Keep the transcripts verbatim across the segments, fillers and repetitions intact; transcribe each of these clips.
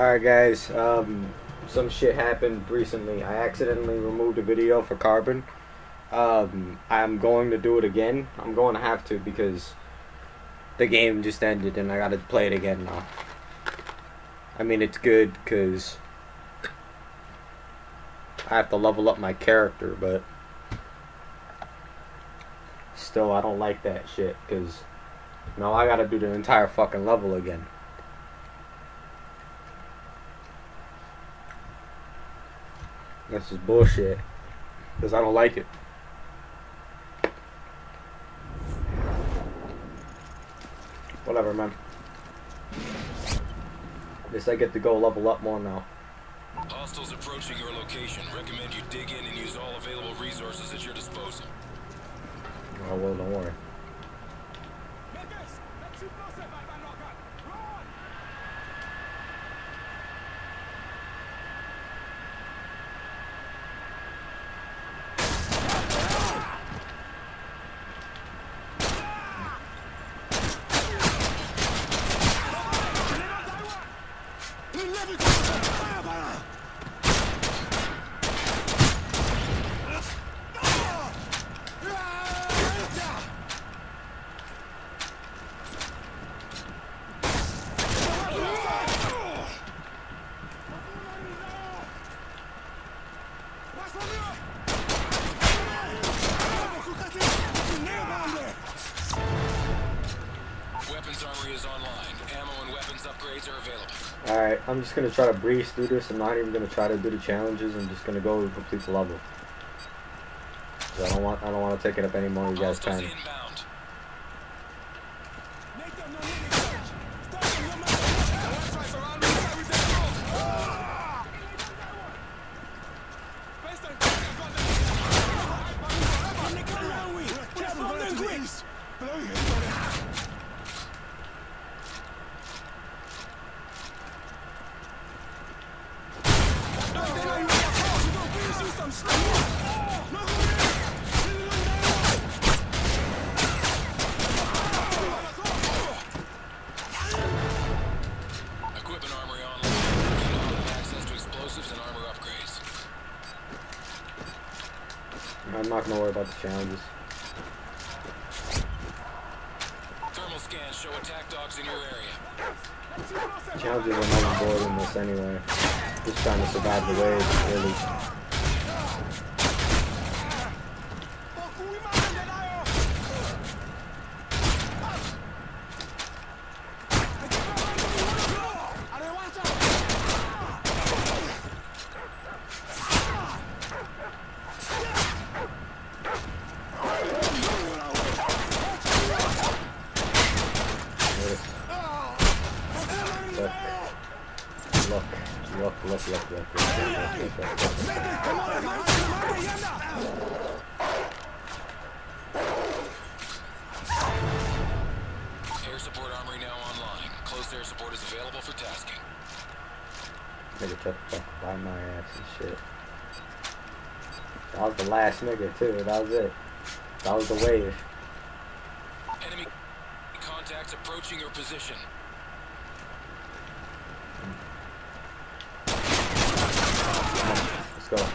Alright guys, um, some shit happened recently. I accidentally removed a video for Carbon. Um, I'm going to do it again. I'm going to have to because the game just ended and I gotta play it again now. I mean, it's good because I have to level up my character, but still I don't like that shit because now I gotta do the entire fucking level again. That's just bullshit because I don't like it. Whatever, man. At least I get to go level up more now. Hostiles approaching your location. Recommend you dig in and use all available resources at your disposal. Oh, well, don't worry. Alright, I'm just gonna try to breeze through this. I'm not even gonna try to do the challenges. I'm just gonna go and complete the level. So I don't want I don't want to take it up any more of you guys' time. I'm not gonna worry about the challenges. Thermal scans show attack dogs in your area. Challenges are nothing more than this anyway. Just trying to survive the wave, really. Look, look, look, look, look, look, look, look, look. Air support armory now online. Close air support is available for tasking. Nigga took the fuck by my ass and shit. That was the last nigga too, that was it. That was the wave. Enemy contacts approaching your position. Let's go.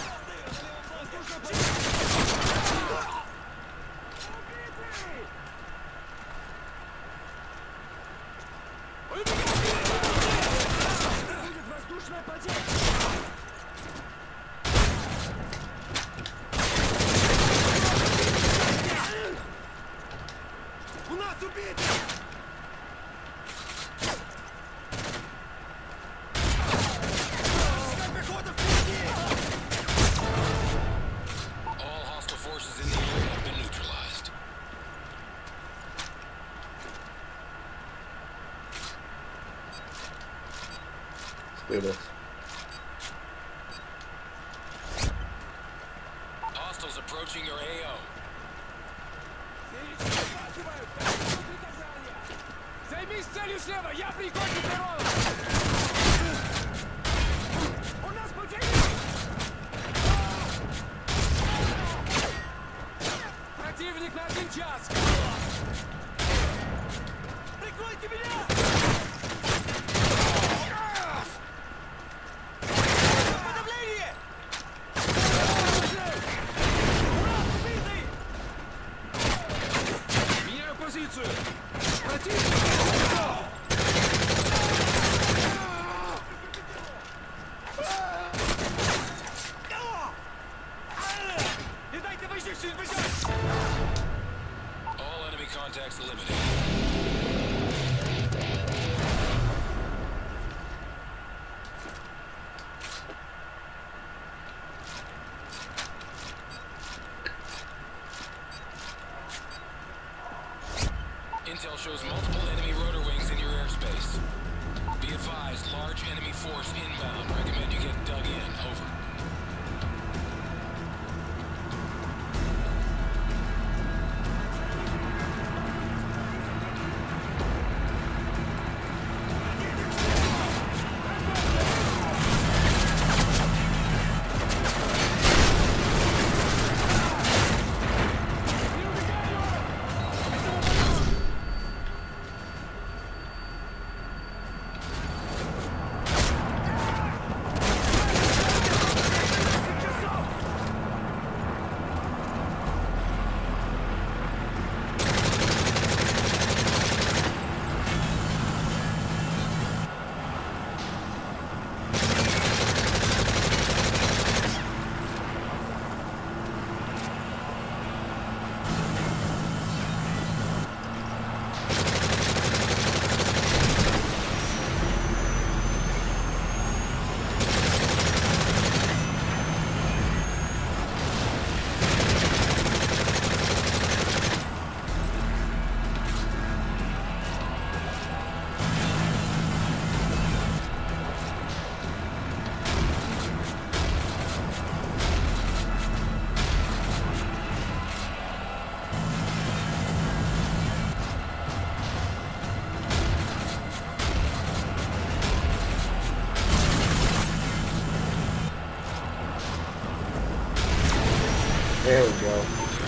Do this. Hostiles approaching your A O. Займись целью слева, я прикончу. У нас противник. Противник на один час. Прикройте меня! shows multiple enemy rotor wings in your airspace. Be advised, large enemy force inbound. Recommend you get dug in. Over. There we go.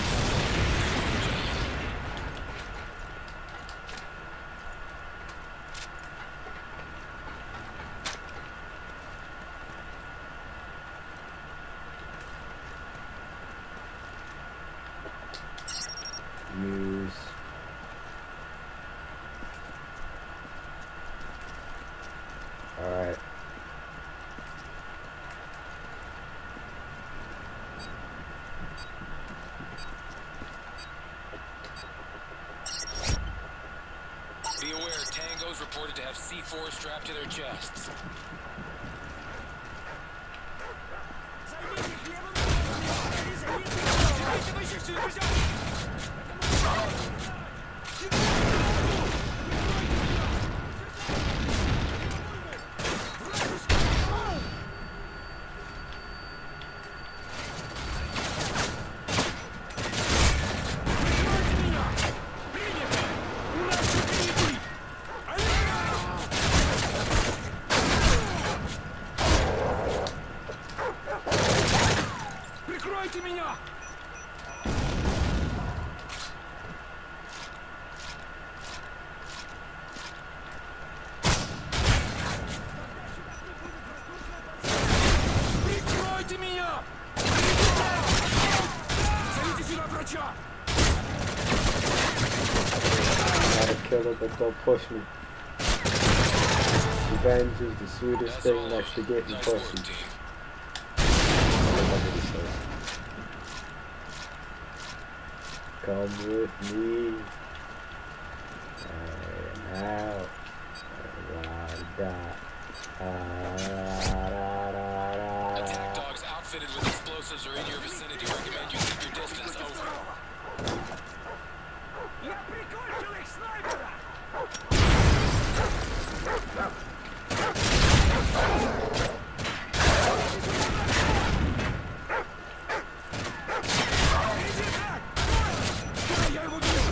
Use. All right. Be aware, tangos reported to have C four strapped to their chests. Прикройте меня! Прикройте меня! Зовите сюда врача! Gotta kill it, but don't push me. Revenge is the sweetest thing next to getting pussy. Come with me. And out. Attack dogs outfitted with explosives are in your vicinity. Recommend you keep your distance. Over. Я прикончил их снайпера! Иди так! Да, я его вижу!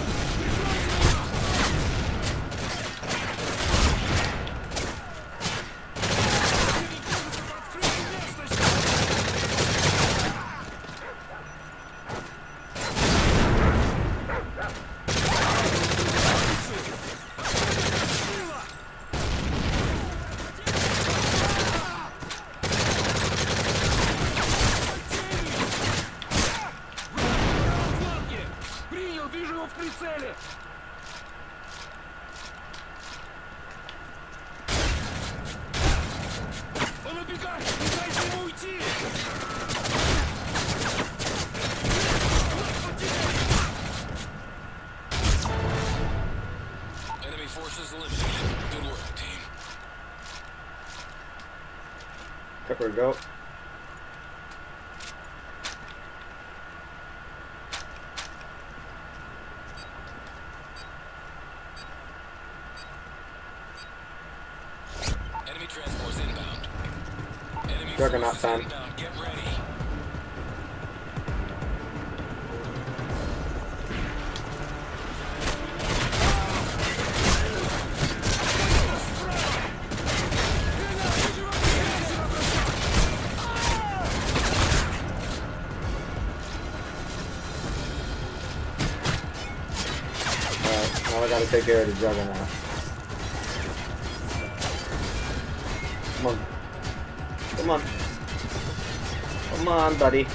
Прикройте меня! Открытую местность! Принял, вижу его в прицеле! Он убегает! Не дайте ему уйти! Enemy forces eliminated. Good work, team. Pepper, go. transports inbound. Enemy Juggernaut forces time. inbound. Get ready. Alright, now I gotta take care of the Juggernaut. Come on. Come on. Come on, buddy.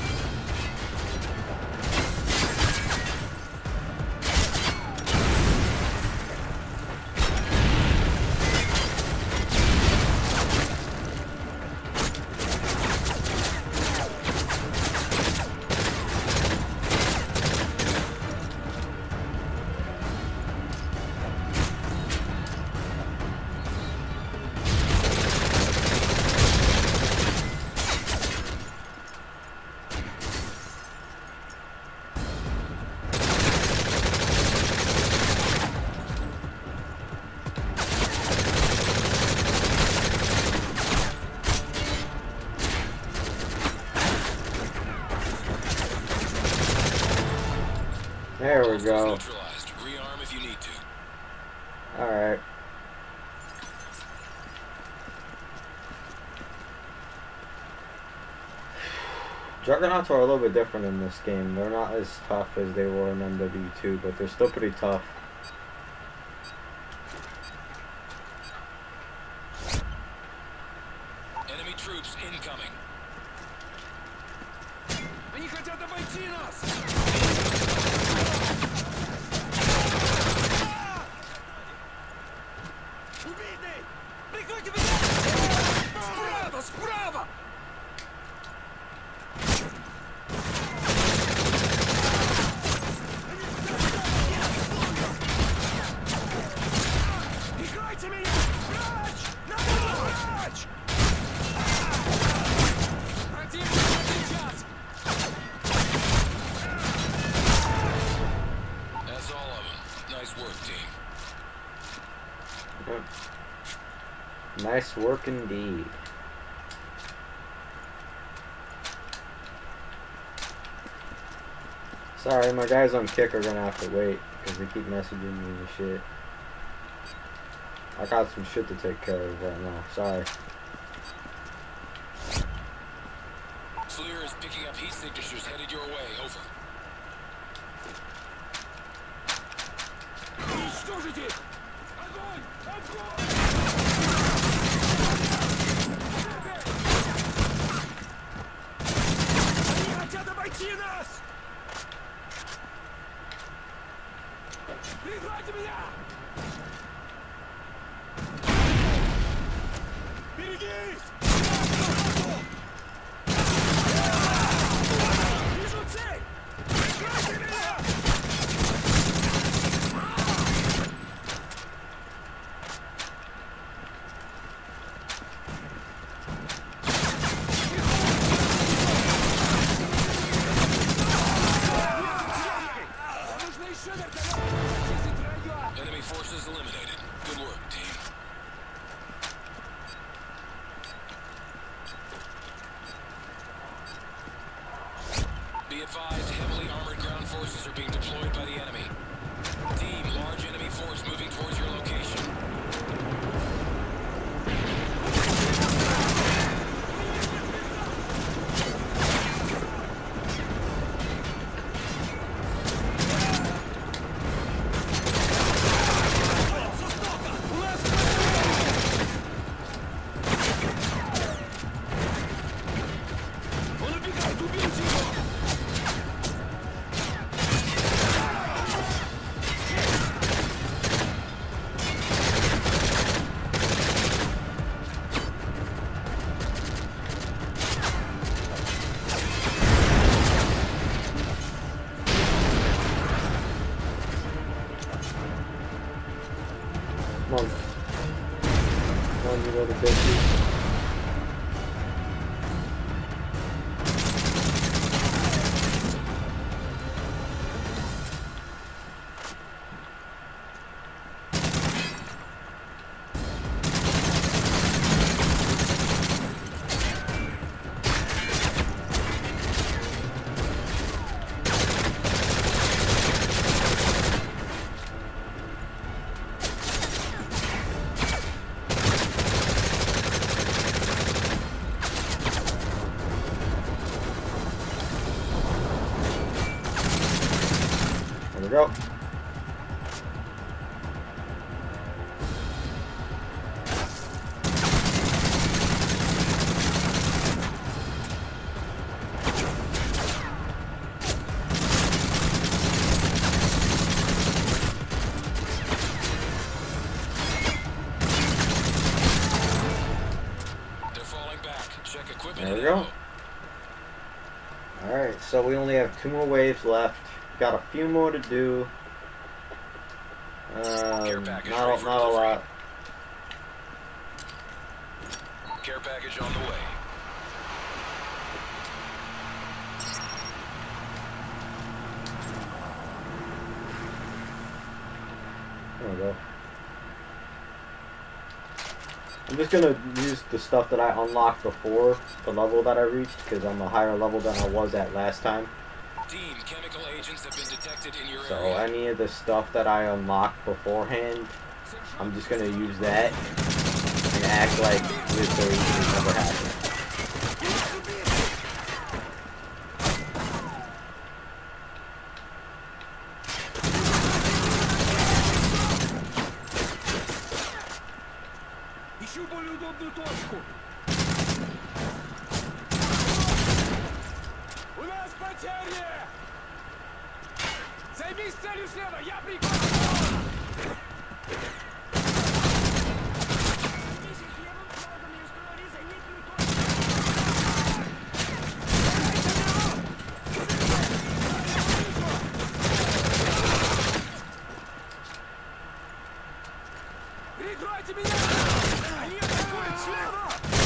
There we go. Neutralized. Rearm if you need to. Alright. Juggernauts are a little bit different in this game. They're not as tough as they were in M W two, but they're still pretty tough. Enemy troops incoming. Они хотят обойти нас! Убитый! Прикройте меня! Справа! Справа! Прикройте меня! Прочь! Прочь! Противник сейчас! That's all of them. Nice work, team. Yep. Nice work indeed. Sorry, my guys on kick are gonna have to wait because they keep messaging me and shit. I got some shit to take care of right now. Sorry. FLIR is picking up heat signatures headed your way. Over. Уничтожите их! Огонь! Огонь! Они хотят обойти нас! Прикройте меня! Берегись! Вижу цель! Прикройте меня! Нужно еще вертолет! Зачистить район! Enemy forces eliminated. Good work, team. Be advised, heavily armored ground forces are being deployed by the enemy. Team, large enemy force moving towards your location. Он убегает! Убейте его! Come on. Come on, you little bitches. There we go. Alright, so we only have two more waves left. Got a few more to do. Um, not, not a lot. Care package on the way. There we go. I'm just gonna use the stuff that I unlocked before the level that I reached, because I'm a higher level than I was at last time. Team, chemical agents have been detected in your So area. any of the stuff that I unlocked beforehand, I'm just gonna use that and act like this already never happened. Ищу более удобную точку. У нас потери! Займись целью слева, я прикрою! Прикройте меня! Они атакуют слева!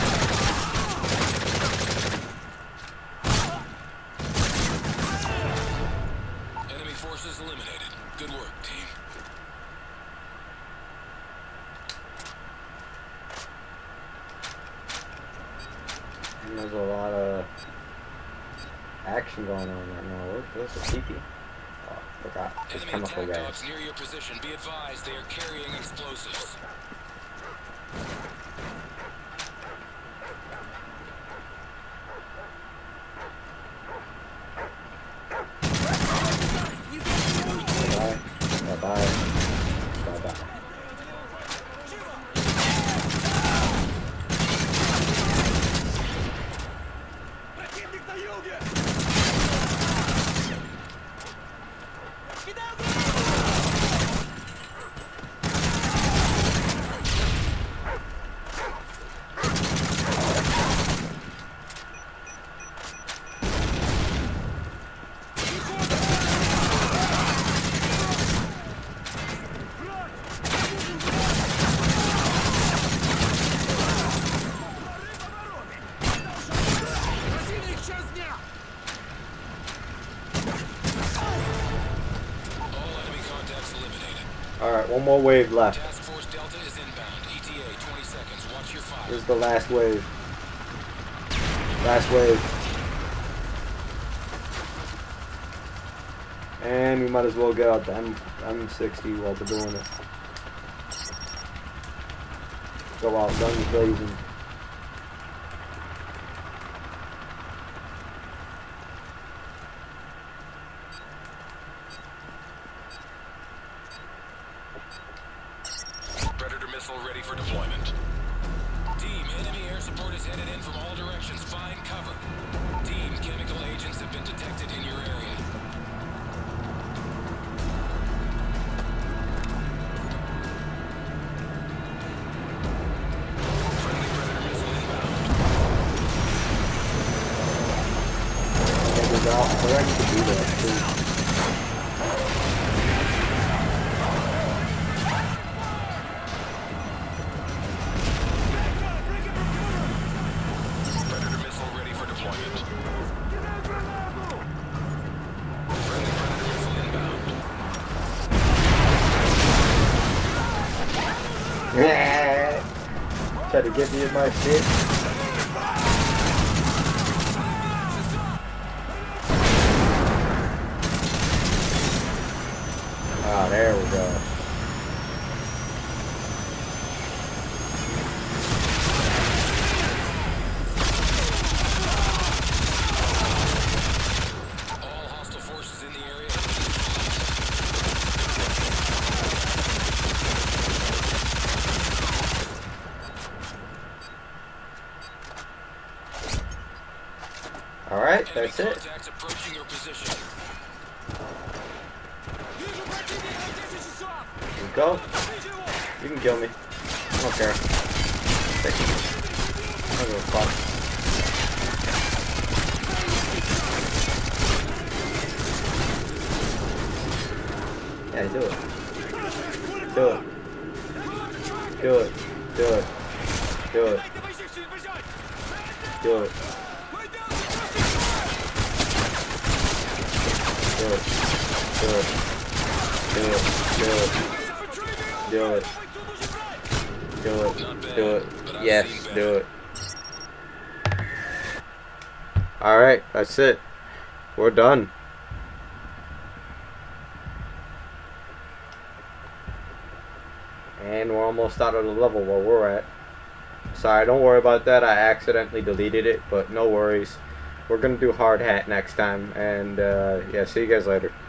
Enemy forces eliminated. Good work, team. And there's a lot of action going on right now. What, what's a T P? Oh, I forgot. It's Enemy chemical attack gas. dogs near your position. Be advised, they are carrying explosives. Bye bye. Bye bye. Bye bye. Противник на юге! Кидаю Противник час дня! All enemy contacts eliminated. Alright, one more wave left. Task Force Delta is inbound. E T A twenty seconds. Watch your fire. This is the last wave. Last wave. And we might as well get out the M M60 while we're doing it. Go out, guns blazing. Predator missile ready for deployment. Team, enemy air support is headed in from all directions. Find cover. Team, chemical agents have been detected in your area. Friendly Predator missile inbound. Niggas out. I forgot you could do that too. Predator missile ready for deployment. Кидаю гранату! Friendly Predator missile inbound. Try to get me in my shit. Ah, there we go. All hostile forces in the area. Alright, Enemy that's it. contacts approaching your position. Вижу противника на десять часов! Let's go. Топите его! You can kill me. I don't care. I don't give a fuck. Yeah, do it. Do it. Do it. Do it. Do it. Do it. Do it. Do it. Do it. Do it. Do it. Do it. Yes, do it. Alright, that's it. We're done. And we're almost out of the level where we're at. Sorry, don't worry about that. I accidentally deleted it, but no worries. We're gonna do hard hat next time. And uh, yeah, see you guys later.